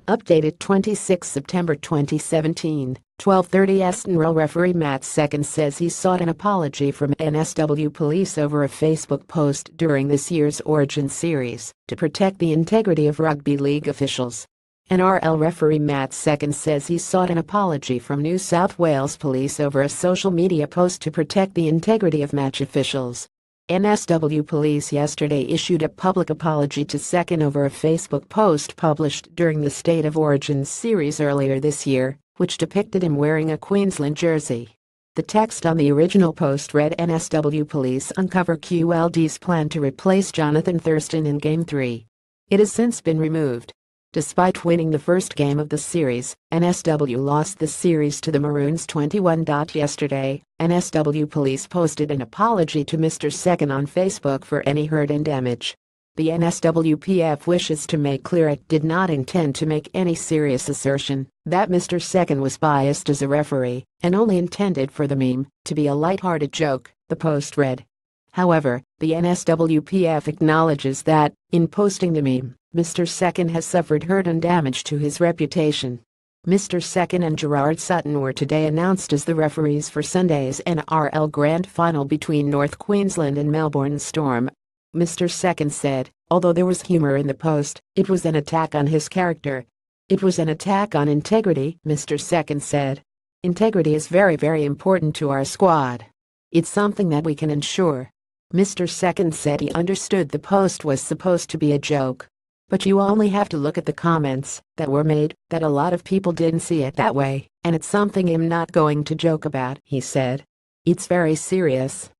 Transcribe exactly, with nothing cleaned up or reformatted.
Updated twenty-sixth September twenty seventeen, twelve thirty S N R L referee Matt Second says he sought an apology from N S W police over a Facebook post during this year's Origin series to protect the integrity of rugby league officials. N R L referee Matt Second says he sought an apology from New South Wales police over a social media post to protect the integrity of match officials. N S W police yesterday issued a public apology to Second over a Facebook post published during the State of Origin series earlier this year, which depicted him wearing a Queensland jersey. The text on the original post read, "N S W police uncover Q L D's plan to replace Jonathan Thurston in Game three. It has since been removed. Despite winning the first game of the series, N S W lost the series to the Maroons twenty-one. Yesterday, N S W police posted an apology to Mister Second on Facebook for any hurt and damage. The N S W P F wishes to make clear it did not intend to make any serious assertion that Mister Second was biased as a referee and only intended for the meme to be a lighthearted joke," the post read. However, the N S W P F acknowledges that, in posting the meme, Mister Second has suffered hurt and damage to his reputation. Mister Second and Gerard Sutton were today announced as the referees for Sunday's N R L Grand Final between North Queensland and Melbourne Storm. Mister Second said, although there was humor in the post, it was an attack on his character. "It was an attack on integrity," Mister Second said. "Integrity is very very important to our squad. It's something that we can ensure." Mister Second said he understood the post was supposed to be a joke. "But you only have to look at the comments that were made, that a lot of people didn't see it that way, and it's something I'm not going to joke about," he said. "It's very serious."